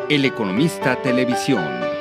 El Economista Televisión.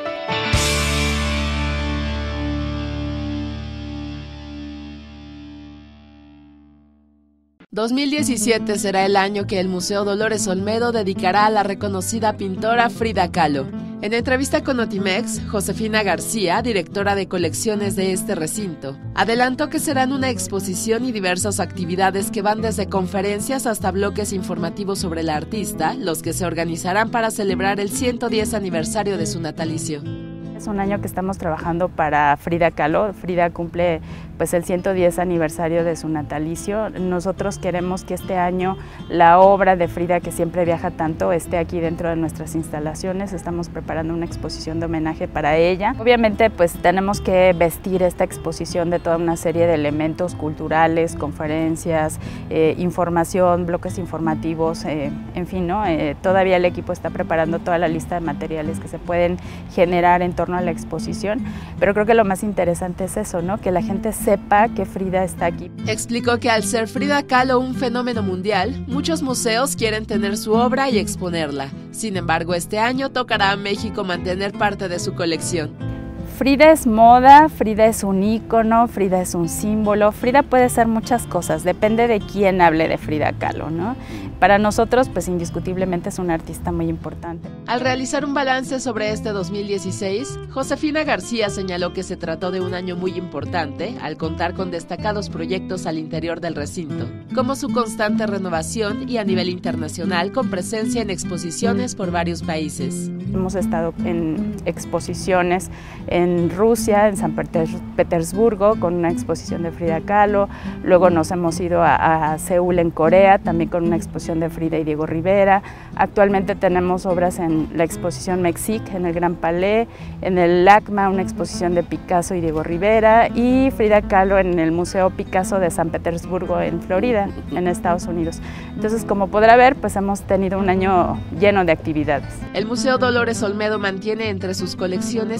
...2017 será el año que el Museo Dolores Olmedo dedicará a la reconocida pintora Frida Kahlo. En entrevista con Notimex, Josefina García, directora de colecciones de este recinto, adelantó que serán una exposición y diversas actividades que van desde conferencias hasta bloques informativos sobre la artista, los que se organizarán para celebrar el 110 aniversario de su natalicio. Es un año que estamos trabajando para Frida Kahlo. Frida cumple el 110 aniversario de su natalicio. Nosotros queremos que este año la obra de Frida, que siempre viaja tanto, esté aquí dentro de nuestras instalaciones. Estamos preparando una exposición de homenaje para ella. Obviamente tenemos que vestir esta exposición de toda una serie de elementos culturales, conferencias, información, bloques informativos, en fin, ¿no? Todavía el equipo está preparando toda la lista de materiales que se pueden generar en torno a la exposición, pero creo que lo más interesante es eso, ¿no? Que la gente sepa que Frida está aquí. Explicó que al ser Frida Kahlo un fenómeno mundial, muchos museos quieren tener su obra y exponerla. Sin embargo, este año tocará a México mantener parte de su colección. Frida es moda, Frida es un ícono, Frida es un símbolo. Frida puede ser muchas cosas, depende de quién hable de Frida Kahlo, ¿no? Para nosotros, indiscutiblemente es una artista muy importante. Al realizar un balance sobre este 2016, Josefina García señaló que se trató de un año muy importante, al contar con destacados proyectos al interior del recinto, como su constante renovación y a nivel internacional con presencia en exposiciones por varios países. Hemos estado en exposiciones en Rusia, en San Petersburgo, con una exposición de Frida Kahlo. Luego nos hemos ido a Seúl, en Corea, también con una exposición de Frida y Diego Rivera. Actualmente tenemos obras en la exposición Mexique, en el Gran Palais, en el LACMA, una exposición de Picasso y Diego Rivera, y Frida Kahlo en el Museo Picasso de San Petersburgo, en Florida, en Estados Unidos. Entonces, como podrá ver, hemos tenido un año lleno de actividades. El Museo Dolores Olmedo mantiene entre sus colecciones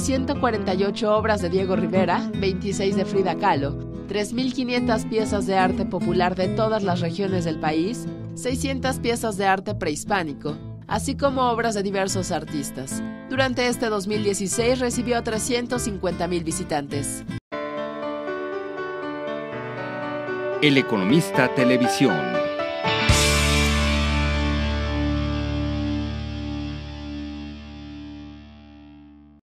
148 obras de Diego Rivera, 26 de Frida Kahlo, 3.500 piezas de arte popular de todas las regiones del país, 600 piezas de arte prehispánico, así como obras de diversos artistas. Durante este 2016 recibió a 350,000 visitantes. El Economista Televisión.